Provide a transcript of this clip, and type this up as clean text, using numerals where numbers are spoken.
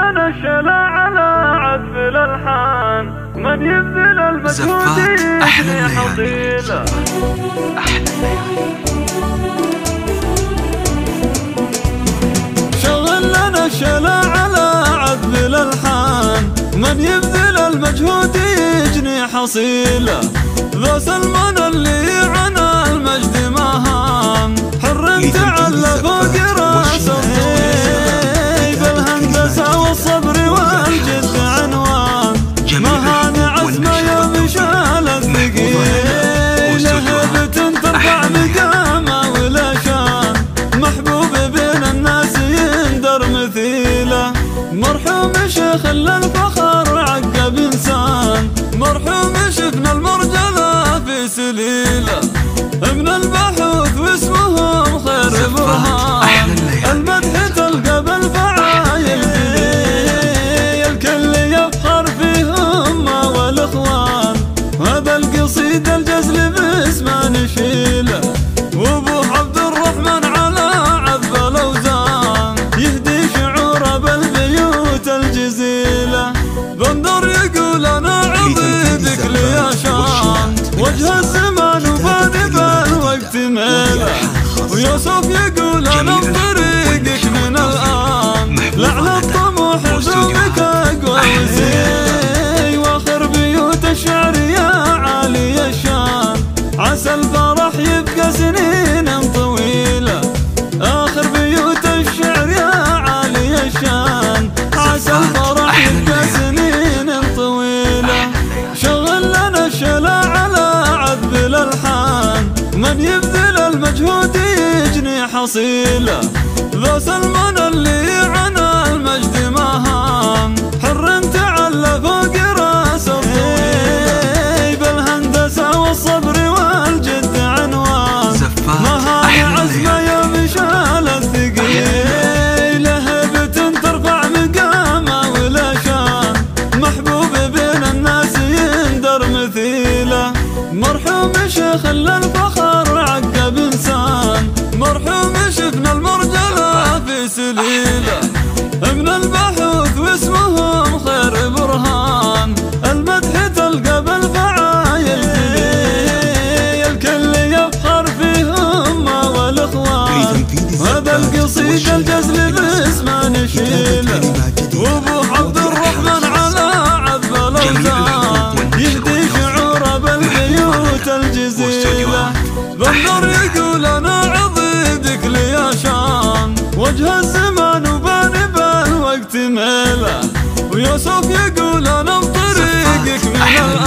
لنا الشلا على عذب الألحان، من يبذل المجهود يجني حصيله. شغل لنا الشلا على عذب الألحان، من يبذل المجهود يجني حصيله. ذو سلمان اللي عنا المجد مهام، حر تعلى فوق راسه بالهندسة والصبر والجد عنوان، مهان عزمه يوم شال الثقيل، هبة ترفع مقامه ولا شان، محبوب بين الناس يندر مثيله. مرحوم شيخ الفخر عقب انسان، مرحوم شفنا المرجله في سليله. ابن البحوث واسمهم خير برهان، المدح تلقى بالفعايل فيه، الكل يفخر فيهم والاخوان. هذا القصيد الجزل باسمه نشيله، وابو عبد الرحمن على عذب الاوزان، يهدي شعوره بالبيوت الجزيله. بندر يقول انا عضيدك لي يا شان، وجه الزمان وفاني بالوقت ميله. ويوسف يقول انا بطريقك من الان، لعل الطموح ذوقك اقوى وزين. واخر بيوت الشعر يا عالي الشان، عسى الفرح يبقى سنين طويله. اخر بيوت الشعر يا عالي الشان، عسى الفرح يبقى سنين طويله. شغل لنا الشلا على عذب الألحان، من يبذل المجهود يجني حصيله. ذو سلمان اللي عنا المجد مهام، حر تعلى فوق راسه بالهندسة والصبر والجد عنوان، مهان عزمه يوم شال الثقيل، هبة ترفع مقامه ولا شان، محبوب بين الناس يندر مثيله. مرحوم شيخ الفخر عقب انسان، مرحوم شفنا المرجله في سليله. ابن البحوث واسمهم خير برهان، المدح تلقى بالفعايل فيه، الكل يفخر فيهم والاخوان. هذا القصيد الجزل باسمه نشيله، وابو عبد الرحمن على عذب الاوزان، يهدي شعوره بالبيوت الجزيله. بندر يقول انا عضيدك لي يا شان، وجه الزمان وباني بالوقت ميله. ويوسف يقول انا بطريقك من الان،